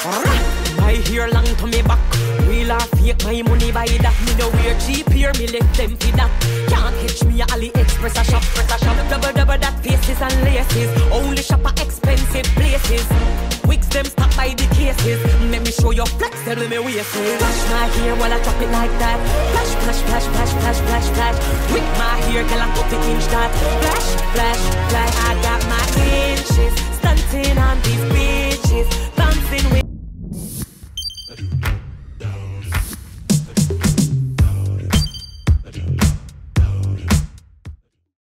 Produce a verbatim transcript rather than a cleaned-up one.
My hair long to me back. Real or fake, my money by that. Me no wear cheap here, me left them for that. Can't catch me a AliExpress a shop, press a shop. Double double that faces and laces. Only shop at expensive places. Wigs them stuck by the cases. Let me show you flex, tell me waist. Flash my hair while I drop it like that. Flash, flash, flash, flash, flash, flash, flash. With my hair, girl I got the inch that. Flash, flash, flash. I got my inches.